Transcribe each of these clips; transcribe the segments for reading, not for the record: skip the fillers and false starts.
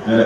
Đây.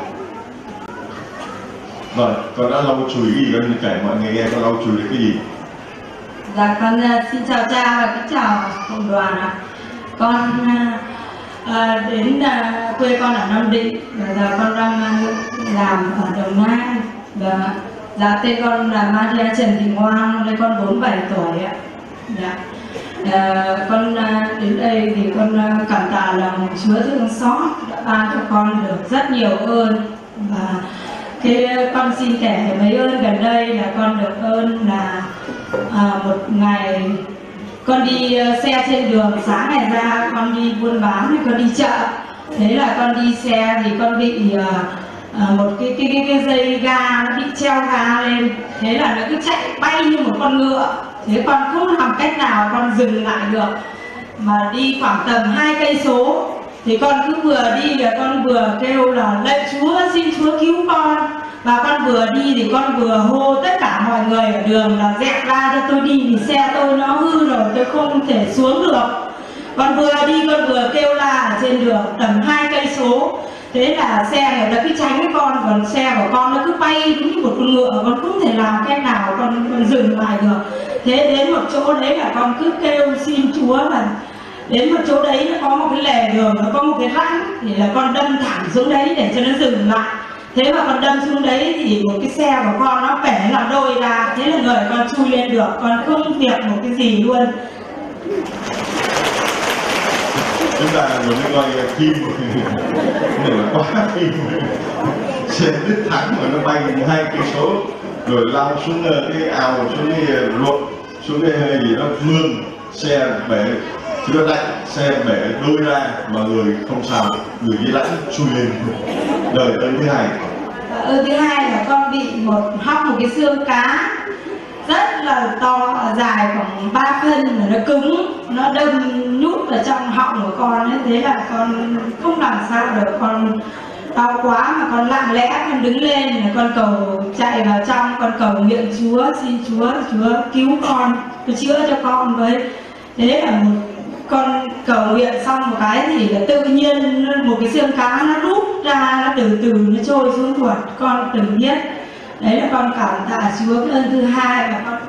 Rồi, con đã lau chùi cái gì? Con kể mọi người nghe con lau chùi được cái gì? Dạ con xin chào cha và kính chào cộng đoàn ạ. Con đến quê con ở Nam Định, giờ con đang làm ở Đồng Nai. Dạ tên con là Maria Trần Thị Ngoan, đây con 47 tuổi ạ. Dạ. Con đến đây thì con cảm tạ lòng Chúa thương xót đã ban cho con được rất nhiều ơn, và con xin kể mấy ơn gần đây là con được ơn là một ngày con đi xe trên đường, sáng ngày ra con đi buôn bán thì con đi chợ, thế là con đi xe thì con bị một cái dây ga nó bị treo ga lên, thế là nó cứ chạy bay như một con ngựa, thế con không làm cách nào con dừng lại được, mà đi khoảng tầm 2 cây số thì con cứ vừa đi là con vừa kêu là lạy Chúa, xin Chúa cứu con, và con vừa đi thì con vừa hô tất cả mọi người ở đường là dẹp ra cho tôi đi vì xe tôi nó hư rồi, tôi không thể xuống được. Con vừa đi con vừa kêu la ở trên đường tầm 2 cây số, thế là xe người ta cứ tránh với con, còn xe của con nó cứ bay đúng như một con ngựa, con không thể làm cách nào con dừng lại được. Thế đến một chỗ đấy là con cứ kêu xin Chúa, là đến một chỗ đấy nó có một cái lề đường, nó có một cái rãnh thì là con đâm thẳng xuống đấy để cho nó dừng lại. Thế mà con đâm xuống đấy thì một cái xe của con nó bẻ làm đôi ra, thế là người con chui lên được, con không việc một cái gì luôn. Chúng ta vừa mới coi phim này là quá phim, xe đứt thẳng mà nó bay 2 cây số rồi lao xuống cái ao, xuống cái ruộng, xuống cái gì đó mương, xe bể, chưa đánh, xe bể đôi ra mà người không sao, người đi lãnh chui lên. Đời ơn thứ hai. Ơn thứ hai là con bị hóc một cái xương cá rất là to, dài khoảng 3 phân, mà nó cứng, nó đâm nhút vào trong họng của con ấy, thế là con không làm sao được, con đau quá mà con lặng lẽ con đứng lên, là con cầu chạy vào trong, con cầu nguyện Chúa, xin Chúa cứu con, chữa cho con với. Thế là con cầu nguyện xong một cái thì là tự nhiên một cái xương cá nó rút ra, nó từ từ nó trôi xuống ruột, con từng biết. Đấy là con cảm tạ Chúa cái ơn thứ hai. Và con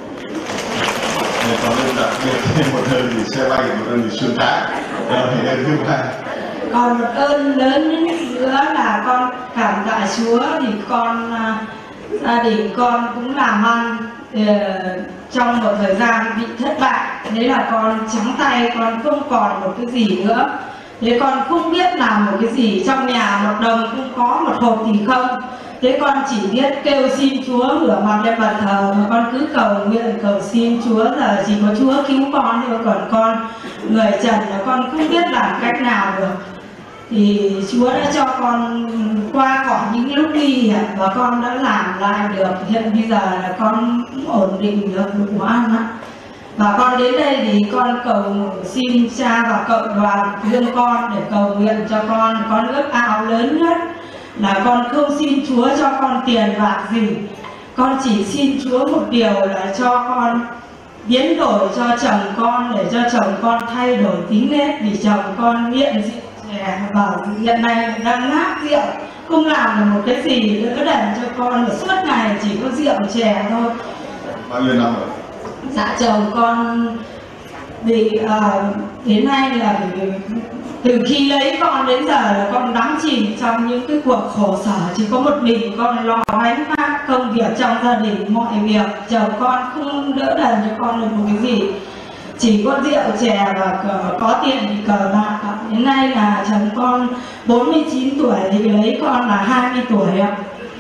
còn ơn đặc biệt thêm một ơn thì xe bay, một ơn thì xương cá. Ơn thứ ba. Còn một ơn lớn nữa là con cảm tạ Chúa thì con gia đình con cũng làm ăn trong một thời gian bị thất bại, thế là con trắng tay, con không còn một cái gì nữa, thế con không biết làm một cái gì, trong nhà một đồng cũng có, một hộp thì không, thế con chỉ biết kêu xin Chúa, ngửa mặt lên bàn thờ mà con cứ cầu nguyện cầu xin Chúa, là chỉ có Chúa cứu con thôi, còn con người trần là con không biết làm cách nào được. Thì Chúa đã cho con qua khỏi những lúc nguy hiểm và con đã làm lại được, hiện bây giờ là con ổn định được đủ ăn á. Và con đến đây thì con cầu xin cha và cộng đoàn thương con để cầu nguyện cho con ước ao lớn nhất là con không xin Chúa cho con tiền bạc gì, con chỉ xin Chúa một điều là cho con biến đổi cho chồng con, để cho chồng con thay đổi tính nết, vì chồng con nghiện rượu chè và hiện nay đang ngáp rượu, không làm được một cái gì nữa để cho con suốt ngày chỉ có rượu chè thôi. Bao nhiêu năm rồi? Dạ chồng con vì đến nay là từ khi lấy con đến giờ là con đắm chìm trong những cái cuộc khổ sở, chỉ có một mình con lo gánh vác công việc trong gia đình, mọi việc chồng con không đỡ đần cho con được một cái gì, chỉ có rượu chè và có tiền thì cờ bạc. Đến nay là chồng con 49 tuổi thì lấy con là 20 tuổi ạ.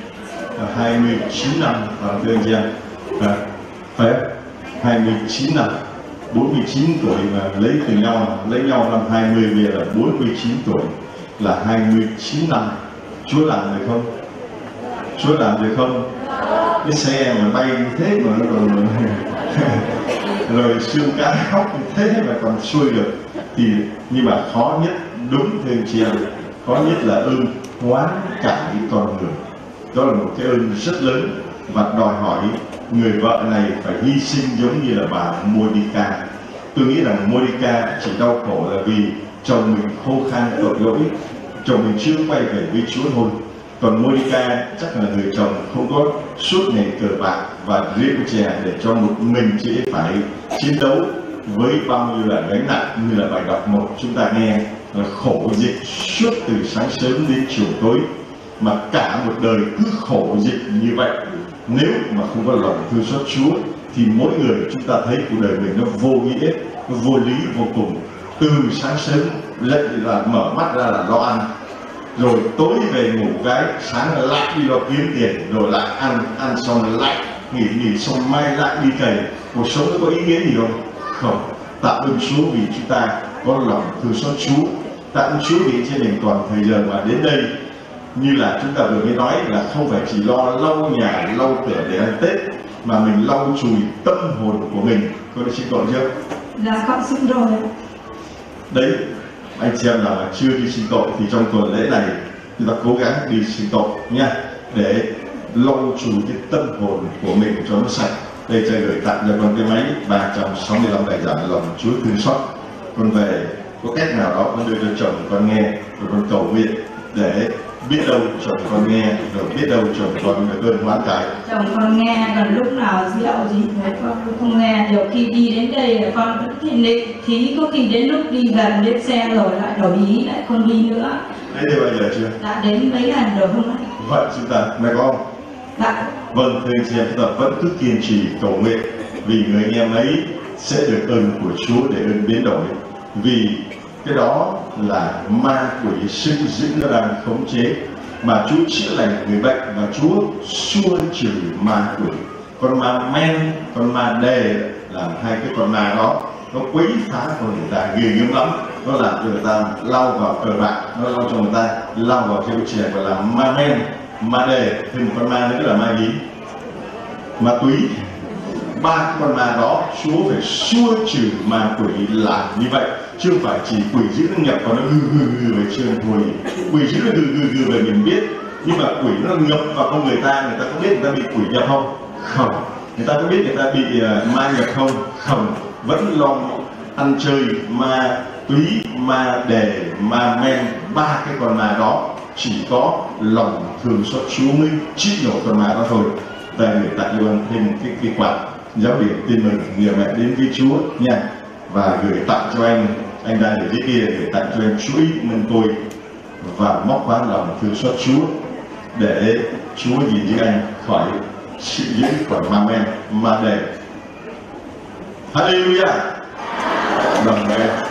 29 năm và thưa anh em, phải 29 năm, 49 tuổi mà lấy từ nhau, lấy nhau năm 20, bây giờ là 49 tuổi, là 29 năm. Chúa làm được không? Chúa làm được không? Cái xe mà bay như thế mà nó còn rồi xương cá khóc như thế mà còn xuôi được, thì nhưng mà khó nhất, đúng thưa chị em, khó nhất là ơn hoán cải con người. Đó là một cái ơn rất lớn và đòi hỏi người vợ này phải hy sinh giống như là bà Monica. Tôi nghĩ rằng Monica chỉ đau khổ là vì chồng mình khô khan tội lỗi, chồng mình chưa quay về với Chúa thôi. Còn Monica chắc là người chồng không có suốt ngày cờ bạc và rượu chè để cho một mình chị ấy phải chiến đấu với bao nhiêu là gánh nặng. Như là bài đọc 1 chúng ta nghe là khổ dịch suốt từ sáng sớm đến chiều tối, mà cả một đời cứ khổ dịch như vậy. Nếu mà không có lòng thương xót Chúa thì mỗi người chúng ta thấy cuộc đời mình nó vô nghĩa, nó vô lý vô cùng. Từ sáng sớm là mở mắt ra là lo ăn, rồi tối về ngủ cái, sáng lại đi lo kiếm tiền, rồi lại ăn xong lại nghỉ xong mai lại đi cày. Cuộc sống nó có ý nghĩa gì không? Không. Tạ ơn Chúa vì chúng ta có lòng thương xót Chúa. Tạ ơn Chúa vì trên mình toàn thời giờ mà đến đây, như là chúng ta vừa mới nói, là không phải chỉ lo lau nhà lau cửa để ăn Tết, mà mình lau chùi tâm hồn của mình. Con đã xin tội chưa? Dạ con xin rồi. Đấy, anh chị em nào mà chưa đi xin tội thì trong tuần lễ này chúng ta cố gắng đi xin tội nha, để lau chùi cái tâm hồn của mình cho nó sạch. Đây trời gửi tặng cho con cái máy 365 bài giảng lòng Chúa thương xót. Con về có cách nào đó con đưa cho chồng con nghe, rồi con cầu nguyện để biết đâu chồng con nghe, rồi biết đâu chồng con được cơn hoán cải. Chồng con nghe, còn lúc nào rượu gì đấy con không nghe. Nhiều khi đi đến đây là con vẫn thiện định, thì có khi đến lúc đi gần đến xe rồi lại đổi ý, lại không đi nữa. Đấy thì bao giờ chưa? Đã đến mấy lần rồi không ạ? Vậy chúng ta, mẹ con. Dạ. Vâng, thưa anh chị em, chúng ta vẫn cứ kiên trì cầu nguyện, vì người anh em ấy sẽ được ơn của Chúa để ơn biến đổi. Vì cái đó là ma quỷ sinh dữ nó đang khống chế, mà Chúa chữa lành người bệnh và Chúa xua trừ ma quỷ. Con ma men, con ma đề là hai cái con ma đó, nó quấy phá con người ta ghê gớm lắm. Nó làm cho người ta lao vào cờ bạc, nó lao cho người ta lao vào rượu chè, và là ma men, ma đề. Thêm một con ma nữa là ma gì? Ma túy. Ba con ma đó Chúa phải xua trừ ma quỷ là như vậy, chứ không phải chỉ quỷ dữ nó nhập vào nó gừ về chưa thôi. Quỷ dữ nó gừ về mình biết, nhưng mà quỷ nó nhập vào con người ta có biết người ta bị quỷ nhập không? Không. Người ta có biết người ta bị ma nhập không? Không. Vẫn lo ăn chơi ma túy, ma đề, ma men. Ba cái con ma đó chỉ có lòng thương xót Chúa mới trị nổi con ma đó thôi. Ta gửi tặng cho anh thêm cái quạt giáo điểm tin mừng người mẹ đến với Chúa nha, và gửi tặng cho anh đang ở dưới kia, gửi tặng cho anh chuỗi mân tôi và móc khóa lòng thương xót Chúa, để Chúa gìn giữ anh khỏi sự giữ khỏi ma men, ma đề. Hallelujah. Đồng em.